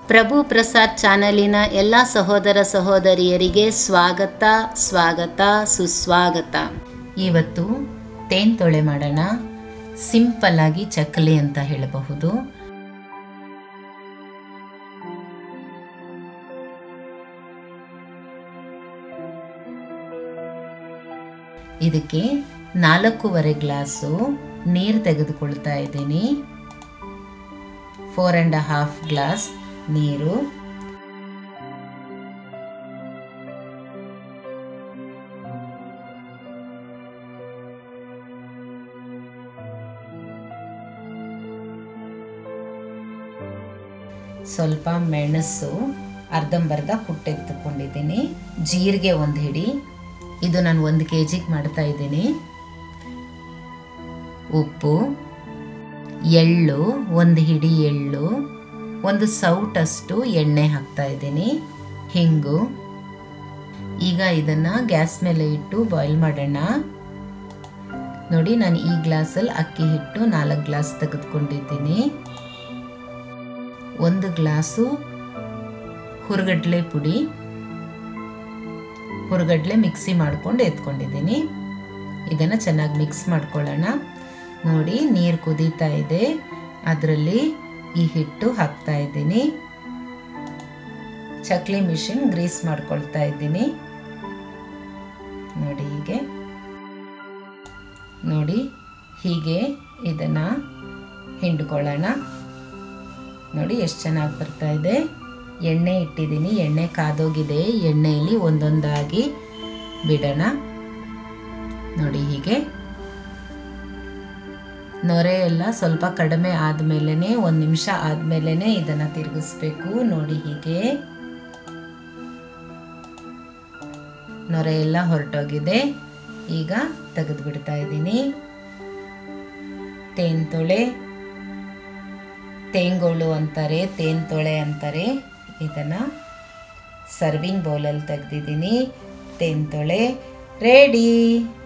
ಪ್ರಭು ಪ್ರಸಾದ್ ಚಾನಲಿನ ಎಲ್ಲ ಸಹೋದರ ಸಹೋದರಿಯರಿಗೆ ಸ್ವಾಗತ ಸುಸ್ವಾಗತ. ಇವತ್ತು ತೇನ್ ತೊಳೆ ಮಾಡೋಣ. ಸಿಂಪಲ್ ಆಗಿ ಚಕ್ಕಲಿ ಅಂತ ಹೇಳಬಹುದು. ಇದಕ್ಕೆ 4.5 ಗ್ಲಾಸು ನೀರು ತೆಗೆದುಕೊಳ್ತಾ ಇದ್ದೀನಿ. 4.5 ಗ್ಲಾಸ್ ನೀರು, ಸ್ವಲ್ಪ ಮೆಣಸು ಅರ್ಧಂಬರ್ಧ ಕುಟ್ಟೆತ್ತುಕೊಂಡಿದ್ದೀನಿ, ಜೀರಿಗೆ 1 ಹಿಡಿ, ಇದು ನಾನು 1 kg ಮಾಡ್ತಾ ಇದ್ದೀನಿ, ಉಪ್ಪು, ಎಳ್ಳು 1 ಹಿಡಿ ಎಳ್ಳು, 1 ಸೌಟಷ್ಟು ಎಣ್ಣೆ ಹಾಕ್ತಾ ಇದ್ದೀನಿ, ಹಿಂಗು. ಈಗ ಇದನ್ನು ಗ್ಯಾಸ್ ಮೇಲೆ ಇಟ್ಟು ಬಾಯ್ಲ್ ಮಾಡೋಣ. ನೋಡಿ, ನಾನು ಈ ಗ್ಲಾಸಲ್ಲಿ ಅಕ್ಕಿ ಹಿಟ್ಟು 4 ಗ್ಲಾಸ್ ತೆಗೆದುಕೊಂಡಿದ್ದೀನಿ. 1 ಗ್ಲಾಸು ಹುರ್ಗಡ್ಲೆ ಪುಡಿ, ಹುರ್ಗಡ್ಲೆ ಮಿಕ್ಸಿ ಮಾಡ್ಕೊಂಡು ಎತ್ಕೊಂಡಿದ್ದೀನಿ. ಇದನ್ನು ಚೆನ್ನಾಗಿ ಮಿಕ್ಸ್ ಮಾಡ್ಕೊಳ್ಳೋಣ. ನೋಡಿ, ನೀರು ಕುದೀತಾ ಇದೆ, ಅದರಲ್ಲಿ ಈ ಹಿಟ್ಟು ಹಾಕ್ತಾ ಇದ್ದೀನಿ. ಚಕ್ಲಿ ಮಿಷಿನ್ ಗ್ರೀಸ್ ಮಾಡ್ಕೊಳ್ತಾ ಇದ್ದೀನಿ. ನೋಡಿ, ಹೀಗೆ ಇದನ್ನು ಹಿಂಡ್ಕೊಳ್ಳೋಣ. ನೋಡಿ ಎಷ್ಟು ಚೆನ್ನಾಗಿ ಬರ್ತಾ ಇದೆ. ಎಣ್ಣೆ ಇಟ್ಟಿದ್ದೀನಿ, ಎಣ್ಣೆ ಕಾದೋಗಿದೆ. ಎಣ್ಣೆಯಲ್ಲಿ ಒಂದೊಂದಾಗಿ ಬಿಡೋಣ. ನೋಡಿ, ಹೀಗೆ ನೊರೆ ಎಲ್ಲ ಸ್ವಲ್ಪ ಕಡಿಮೆ ಆದಮೇಲೆ 1 ನಿಮಿಷ ಆದಮೇಲೆ ಇದನ್ನು ತಿರುಗಿಸ್ಬೇಕು. ನೋಡಿ, ಹೀಗೆ ನೊರೆ ಎಲ್ಲ ಹೊರಟೋಗಿದೆ. ಈಗ ತೆಗೆದು ಬಿಡ್ತಾ ಇದ್ದೀನಿ. ತೇನ್ ತೊಳೆ, ತೇಂಗೋಳು ಅಂತಾರೆ, ತೇನ್ ತೊಳೆ ಅಂತಾರೆ. ಇದನ್ನು ಸರ್ವಿಂಗ್ ಬೌಲಲ್ಲಿ ತೆಗೆದಿದ್ದೀನಿ. ತೇನ್ ತೊಳೆ ರೆಡಿ.